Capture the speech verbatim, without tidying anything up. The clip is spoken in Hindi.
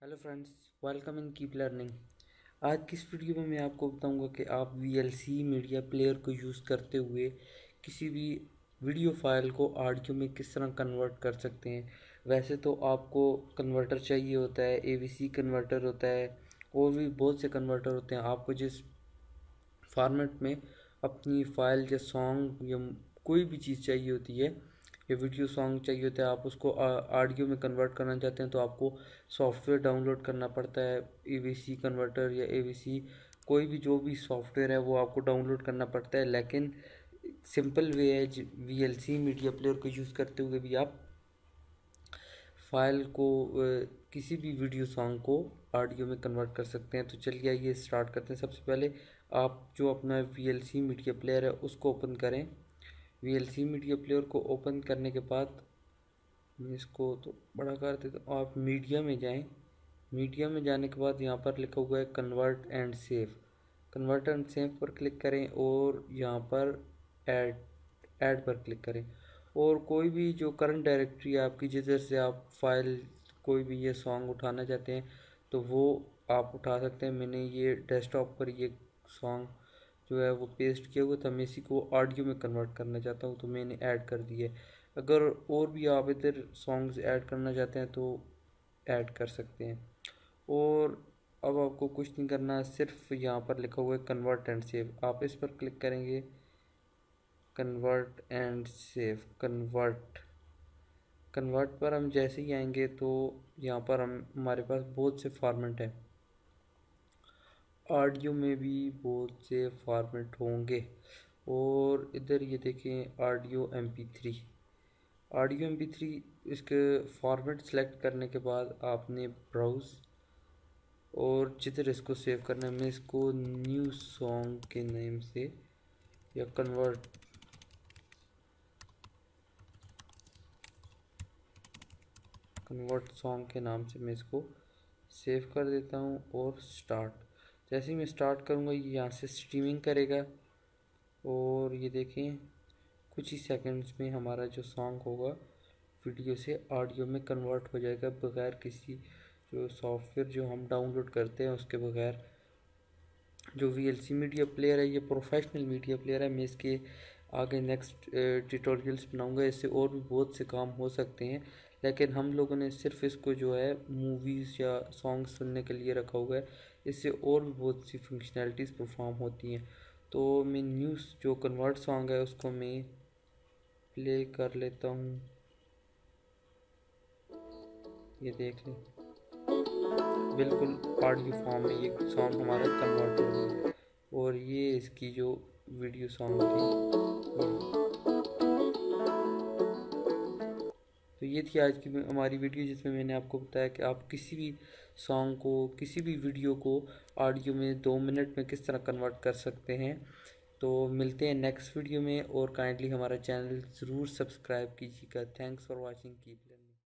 Hello friends, welcome in keep learning. आज की इस वीडियो में मैं आपको बताऊंगा कि आप V L C media player को यूज़ करते हुए किसी भी वीडियो फाइल को ऑडियो में किस तरह कन्वर्ट कर सकते हैं। वैसे तो आपको कन्वर्टर चाहिए होता है, ए वी सी कन्वर्टर होता है और भी बहुत से कन्वर्टर होते हैं। आपको जिस फॉर्मेट में अपनी फ़ाइल या सॉन्ग या कोई भी चीज़ चाहिए होती है या वीडियो सॉन्ग चाहिए होता है, आप उसको ऑडियो में कन्वर्ट करना चाहते हैं तो आपको सॉफ्टवेयर डाउनलोड करना पड़ता है। ए वी सी कन्वर्टर या ए वी सी कोई भी जो भी सॉफ्टवेयर है वो आपको डाउनलोड करना पड़ता है, लेकिन सिंपल वे है V L C media player को यूज़ करते हुए भी आप फाइल को अ, किसी भी वीडियो सॉन्ग को ऑडियो में कन्वर्ट कर सकते हैं। तो चलिए आइए स्टार्ट करते हैं। सबसे पहले आप जो अपना V L C media player है उसको ओपन करें। V L C media player को ओपन करने के बाद मैं इसको तो बड़ा कर देता हूँ। आप मीडिया में जाएं। मीडिया में जाने के बाद यहाँ पर लिखा हुआ है convert and save. Convert and save पर क्लिक करें और यहाँ पर ऐड ऐड पर क्लिक करें और कोई भी जो करंट डायरेक्टरी है आपकी, जिधर से आप फाइल कोई भी ये सॉन्ग उठाना चाहते हैं तो वो आप उठा सकते हैं। मैंने ये डेस्कटॉप पर ये सॉन्ग जो है वो पेस्ट किया हुआ था, मैं इसी को ऑडियो में कन्वर्ट करना चाहता हूँ तो मैंने ऐड कर दिया है। अगर और भी आप इधर सॉन्ग्स ऐड करना चाहते हैं तो ऐड कर सकते हैं। और अब आपको कुछ नहीं करना, सिर्फ यहाँ पर लिखा हुआ है कन्वर्ट एंड सेव, आप इस पर क्लिक करेंगे। Convert and save, convert convert पर हम जैसे ही आएंगे तो यहाँ पर हम हमारे पास बहुत से फॉर्मेट हैं। ऑडियो में भी बहुत से फॉर्मेट होंगे और इधर ये देखें audio M P three. Audio M P three इसके फॉर्मेट सेलेक्ट करने के बाद आपने ब्राउज़ और जिधर इसको सेव करना है, मैं इसको न्यू सॉन्ग के नेम से या कन्वर्ट कन्वर्ट सॉन्ग के नाम से मैं इसको सेव कर देता हूँ और स्टार्ट। जैसे ही मैं स्टार्ट करूँगा ये यहाँ से स्ट्रीमिंग करेगा और ये देखें कुछ ही सेकंड्स में हमारा जो सॉन्ग होगा वीडियो से ऑडियो में कन्वर्ट हो जाएगा, बगैर किसी जो सॉफ्टवेयर जो हम डाउनलोड करते हैं उसके बगैर। जो V L C media player है ये प्रोफेशनल मीडिया प्लेयर है। मैं इसके आगे नेक्स्ट ट्यूटोरियल्स बनाऊंगा, इससे और भी बहुत से काम हो सकते हैं, लेकिन हम लोगों ने सिर्फ इसको जो है मूवीज़ या सॉन्ग सुनने के लिए रखा हुआ है। इससे और भी बहुत सी फंक्शनैलिटीज़ परफॉर्म होती हैं। तो मैं न्यूज़ जो कन्वर्ट सॉन्ग है उसको मैं प्ले कर लेता हूँ, ये देख लें बिल्कुल ऑडियो फॉर्म में ये सॉन्ग हमारा कन्वर्ट हो गया और ये इसकी जो वीडियो सॉन्ग थी। तो ये थी आज की हमारी वीडियो जिसमें मैंने आपको बताया कि आप किसी भी सॉन्ग को, किसी भी वीडियो को ऑडियो में दो मिनट में किस तरह कन्वर्ट कर सकते हैं। तो मिलते हैं नेक्स्ट वीडियो में और काइंडली हमारा चैनल ज़रूर सब्सक्राइब कीजिएगा। Thanks for watching, keep